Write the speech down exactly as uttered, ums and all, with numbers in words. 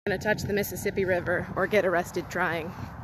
to touch the Mississippi River or get arrested trying.